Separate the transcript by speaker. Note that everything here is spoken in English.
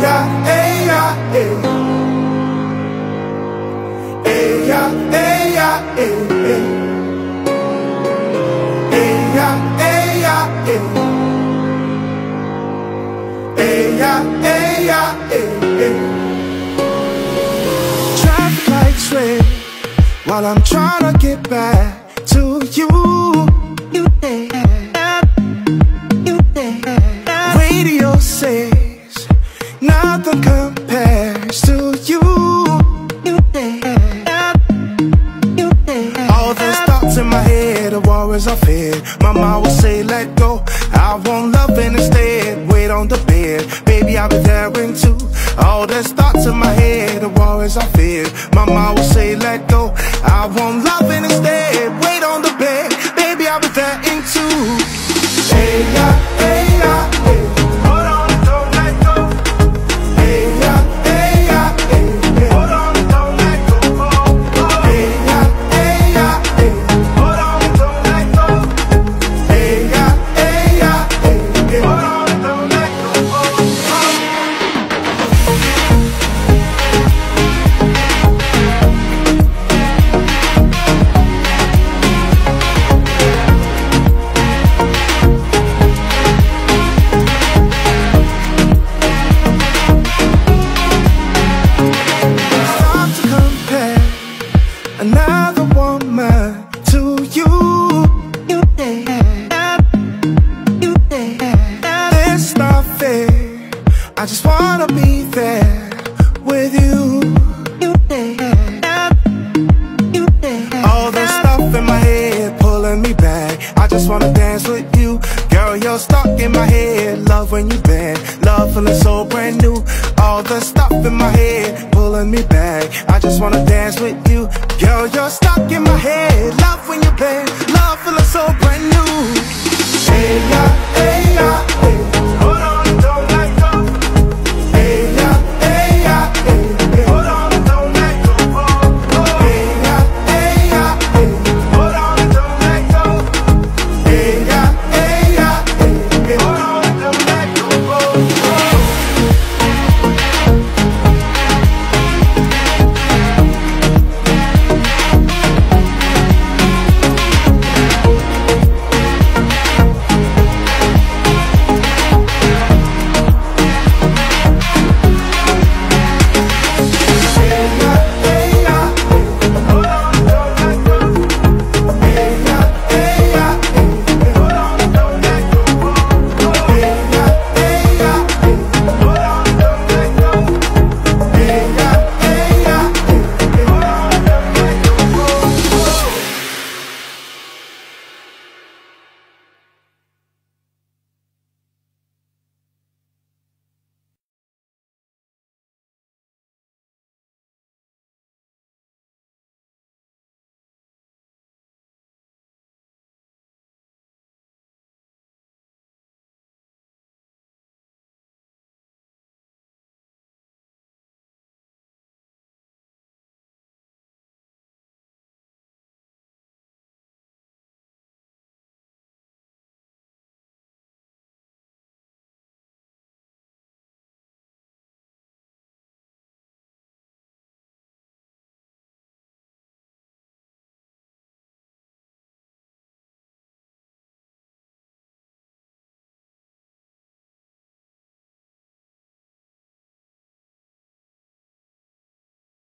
Speaker 1: Traffic lights red while I'm trying to get back to you. Radio says nothing compares to you. All those thoughts in my head, the worries I feared. My mind will say let go, I want loving instead. Wait on the bed, baby I'll be there in two. All those thoughts in my head, the worries I feared. My mind will say let go, I want loving instead. Wait on the bed, baby I'll be there in two. Hey ya, hey ya, hey. Hold on and don't let go. Hey ya, hey ya, hey, hey. Hold on and don't let go. Hey ya, hey ya, hey. Hold on and don't let go. Hey ya, hey ya, hey, hey. Hold on and don't let go. Another woman to you. It's not fair, I just wanna be there with you. All that stuff in my head pulling me back, I just wanna dance with you. Girl, you're stuck in my head, love when you bend, love feeling so brand new. All the stuff in my head pulling me back, I just wanna dance with you. Girl, you're stuck